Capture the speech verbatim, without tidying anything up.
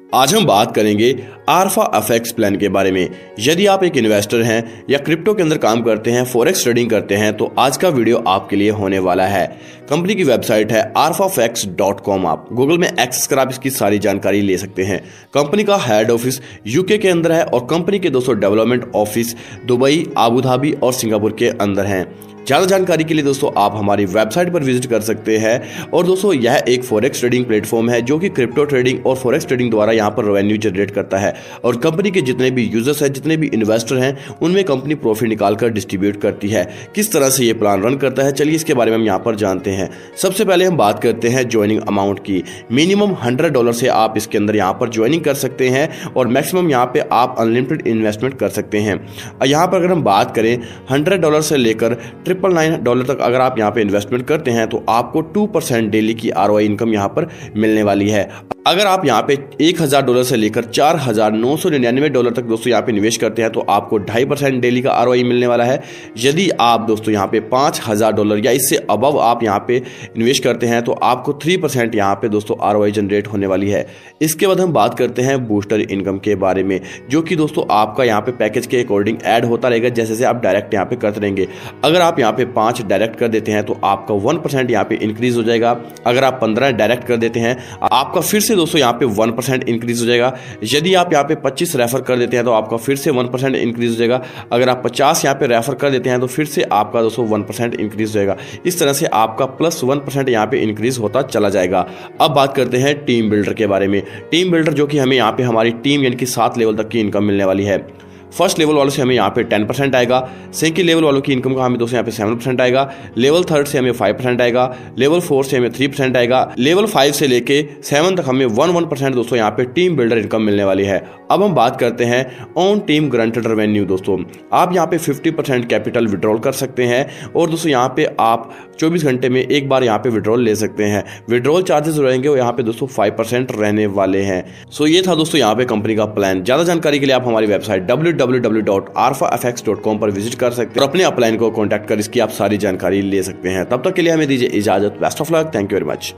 आज हम बात करेंगे आल्फा एफएक्स प्लान के बारे में। यदि आप एक इन्वेस्टर हैं या क्रिप्टो के अंदर काम करते हैं, फॉरेक्स ट्रेडिंग करते हैं, तो आज का वीडियो आपके लिए होने वाला है। कंपनी की वेबसाइट है आल्फा एफएक्स डॉट कॉम। आप गूगल में एक्सेस कर आप इसकी सारी जानकारी ले सकते हैं। कंपनी का हेड ऑफिस यूके के अंदर है और कंपनी के दोस्तों development office Dubai, Abu Dhabi और सिंगापुर के अंदर हैं। ज़्यादा जानकारी के लिए दोस्तों आप हमारी वेबसाइट पर विजिट कर सकते हैं। और दोस्तों यह एक फॉरेक्स ट्रेडिंग प्लेटफॉर्म है जो कि क्रिप्टो ट्रेडिंग और फॉरेक्स ट्रेडिंग द्वारा यहाँ पर रेवेन्यू जनरेट करता है और कंपनी के जितने भी यूजर्स हैं, जितने भी इन्वेस्टर हैं, उनमें कंपनी प्रॉफिट निकालकर डिस्ट्रीब्यूट करती है। किस तरह से ये प्लान रन करता है, चलिए इसके बारे में हम यहाँ पर जानते हैं। सबसे पहले हम बात करते हैं ज्वाइनिंग अमाउंट की। मिनिमम हंड्रेड डॉलर से आप इसके अंदर यहाँ पर ज्वाइनिंग कर सकते हैं और मैक्सिमम यहाँ पे आप अनलिमिटेड इन्वेस्टमेंट कर सकते हैं। यहाँ पर अगर हम बात करें हंड्रेड डॉलर से लेकर ट्रिपल नाइन डॉलर तक अगर आप यहाँ पे इन्वेस्टमेंट करते हैं तो आपको टू परसेंट डेली की आरओआई इनकम यहाँ पर मिलने वाली है। अगर आप यहाँ पे एक हजार डॉलर से लेकर चार हजार नौ सौ निन्यानवे डॉलर तक दोस्तों यहाँ पे निवेश करते हैं तो आपको ढाई परसेंट डेली का आरओआई मिलने वाला है। यदि आप दोस्तों यहाँ पे पाँच हजार डॉलर या इससे अबव आप यहाँ पे निवेश करते हैं तो आपको थ्री परसेंट यहाँ पे दोस्तों आरओआई जनरेट होने वाली है। इसके बाद हम बात करते हैं बूस्टर इनकम के बारे में, जो कि दोस्तों आपका यहाँ पे पैकेज के अकॉर्डिंग ऐड होता रहेगा जैसे जैसे आप डायरेक्ट यहाँ पे करते रहेंगे। अगर आप यहाँ पे पाँच डायरेक्ट कर देते हैं तो आपका वन परसेंट यहाँ पे इंक्रीज हो जाएगा। अगर आप पंद्रह डायरेक्ट कर देते हैं आपका फिर से दोस्तों यहाँ पे वन परसेंट इंक्रीज हो जाएगा। यदि आप यहाँ पे पच्चीस रेफर कर देते हैं तो आपका फिर से वन परसेंट इंक्रीज हो जाएगा। अगर आप पचास यहाँ पे रेफर कर देते हैं तो फिर से आपका दोस्तों वन परसेंट इंक्रीज हो जाएगा। इस तरह से आपका प्लस वन परसेंट यहाँ पे इंक्रीज होता चला जाएगा। अब बात करते हैं टीम बिल्डर के बारे में। टीम बिल्डर जो कि हमें यहाँ पे हमारी टीम यानी कि सात लेवल तक की इनकम मिलने वाली है। फर्स्ट लेवल वालों से हमें यहाँ पे टेन परसेंट आएगा। सेकंड लेवल वालों की इनकम का हमें दोस्तों यहाँ पे सेवन परसेंट आएगा। लेवल थर्ड से हमें फाइव परसेंट आएगा। लेवल फोर से हमें थ्री परसेंट आएगा। लेवल फाइव से लेके सेवन तक हमें वन वन परसेंट दोस्तों यहाँ पे टीम बिल्डर इनकम मिलने वाली है। अब हम बात करते हैं ऑन टीम ग्रांटेड रेवेन्यू। दोस्तों आप यहाँ पे फिफ्टी परसेंट कैपिटल विड्रॉल कर सकते हैं और दोस्तों यहाँ पे आप चौबीस घंटे में एक बार यहाँ पे विड्रॉल ले सकते हैं। विड्रॉल चार्जेस रहेंगे और यहाँ पे दोस्तों फाइव परसेंट रहने वाले हैं। सो ये था दोस्तों यहाँ पे कंपनी का प्लान। ज्यादा जानकारी के लिए आप हमारी website W W W dot Alpha F X dot com पर विजिट कर सकते हैं और अपने अपलाइन को कॉन्टैक्ट कर इसकी आप सारी जानकारी ले सकते हैं। तब तक के लिए हमें दीजिए इजाजत। Best of luck. Thank you very much.